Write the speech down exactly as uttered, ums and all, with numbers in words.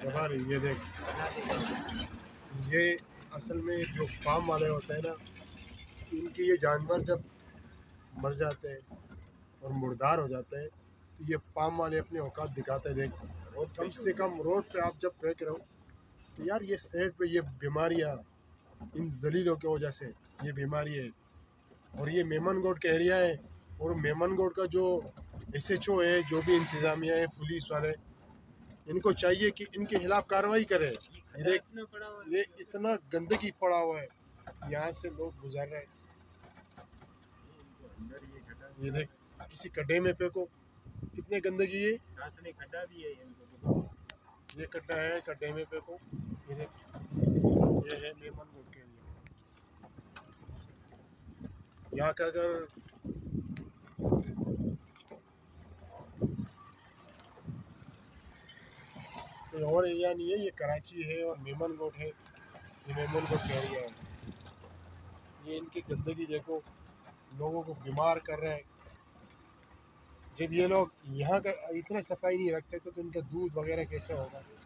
यार ये देख, ये असल में जो फार्म वाले होते हैं ना, इनके ये जानवर जब मर जाते हैं और मुर्दार हो जाते हैं तो ये फार्म वाले अपनी औकात दिखाते हैं। देख, और कम से कम रोड पे आप जब फेंक रहे हो तो यार ये सेहत पे ये बीमारियाँ इन जलीलों की वजह से ये बीमारी है। और ये मेमन गोड का एरिया है, और मेमन गोड का जो एस एच ओ है, जो भी इंतज़ामिया है, पुलिस वाले, इनको चाहिए कि इनके खिलाफ कार्रवाई करें। ये देख, ये इतना गंदगी पड़ा हुआ है, यहाँ से लोग गुजर रहे हैं। ये देख, किसी गड्ढे में फेंको, कितने गंदगी है। खड्डा भी है, ये गड्ढा है, गड्ढे में फेंको। ये देख, ये है मेमन गोड के एरिया। यहाँ का अगर कोई और एरिया नहीं है, ये कराची है और मेमन गोड है। ये मेमन गोड का एरिया है। ये इनकी गंदगी देखो, लोगों को बीमार कर रहे हैं। जब ये लोग यहाँ का इतना सफाई नहीं रख सकते तो इनका दूध वगैरह कैसे होगा।